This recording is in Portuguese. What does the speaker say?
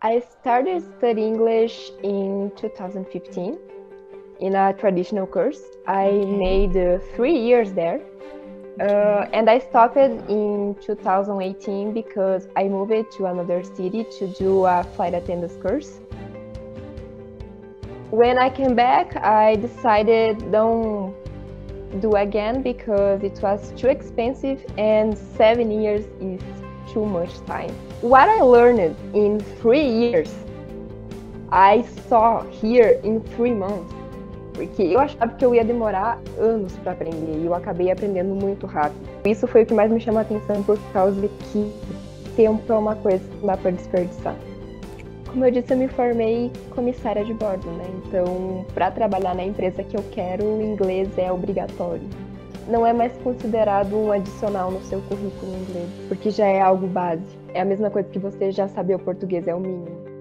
I started studying English in 2015 in a traditional course. I made 3 years there. And I stopped in 2018 because I moved to another city to do a flight attendance course. When I came back, I decided don't do again because it was too expensive and 7 years is too much time. What I learned in 3 years, I saw here in 3 months. Porque eu achava que eu ia demorar anos para aprender e eu acabei aprendendo muito rápido. Isso foi o que mais me chamou a atenção por causa de que tempo é uma coisa que não dá para desperdiçar. Como eu disse, eu me formei comissária de bordo, né? Então, para trabalhar na empresa que eu quero, o inglês é obrigatório. Não é mais considerado um adicional no seu currículo em inglês, porque já é algo base. É a mesma coisa que você já saber o português, é o mínimo.